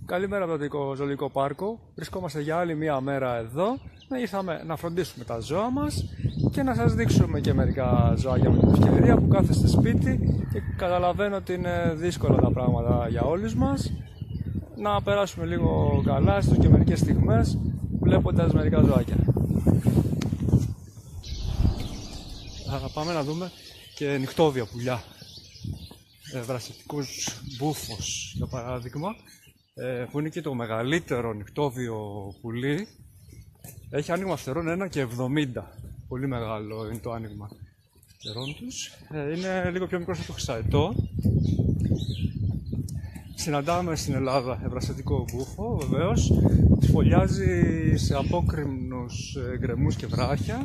Καλημέρα από το Ζωολογικό Πάρκο. Βρισκόμαστε για άλλη μία μέρα εδώ. Ήρθαμε να φροντίσουμε τα ζώα μας και να σας δείξουμε και μερικά ζωάκια με την ευκαιρία που κάθεστε σπίτι και καταλαβαίνω ότι είναι δύσκολα τα πράγματα για όλους μας. Να περάσουμε λίγο καλά, έστω και μερικές στιγμές, βλέποντας μερικά ζωάκια. Θα πάμε να δούμε και νυχτόβια πουλιά. Βρασιτικούς μπούφος, για παράδειγμα, που είναι και το μεγαλύτερο νυχτόβιο πουλί. Έχει άνοιγμα φτερών 1,70. Πολύ μεγάλο είναι το άνοιγμα φτερών τους. Είναι λίγο πιο μικρό από το χρυσαετό. Συναντάμε στην Ελλάδα ευρασιτικό μπούφο, βεβαίως. Φωλιάζει σε απόκρημνους γκρεμούς και βράχια.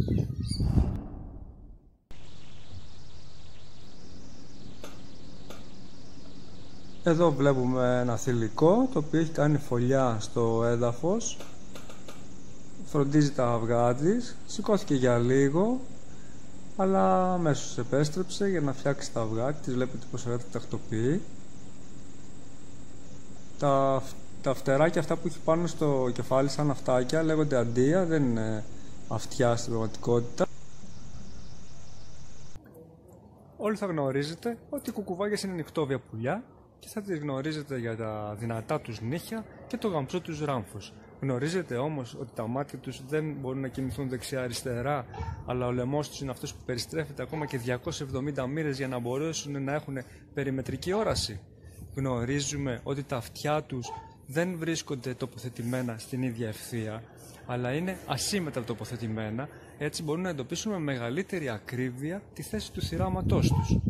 Εδώ βλέπουμε ένα θηλυκό το οποίο έχει κάνει φωλιά στο έδαφος. Φροντίζει τα αυγά της, σηκώθηκε για λίγο, αλλά αμέσως επέστρεψε για να φτιάξει τα αυγά της. Βλέπετε πως ωραία τα τακτοποιεί. Τα φτεράκια αυτά που έχει πάνω στο κεφάλι σαν αυτάκια λέγονται αντία, δεν είναι αυτιά στην πραγματικότητα. Όλοι θα γνωρίζετε ότι οι κουκουβάγες είναι νυχτόβια πουλιά και θα τις γνωρίζετε για τα δυνατά τους νύχια και το γαμψό τους ράμφος. Γνωρίζετε όμως ότι τα μάτια τους δεν μπορούν να κινηθούν δεξιά-αριστερά, αλλά ο λαιμός τους είναι αυτός που περιστρέφεται ακόμα και 270 μοίρες για να μπορέσουν να έχουν περιμετρική όραση. Γνωρίζουμε ότι τα αυτιά τους δεν βρίσκονται τοποθετημένα στην ίδια ευθεία, αλλά είναι ασύμμετρα τοποθετημένα, έτσι μπορούν να εντοπίσουν με μεγαλύτερη ακρίβεια τη θέση του θυράματός τους.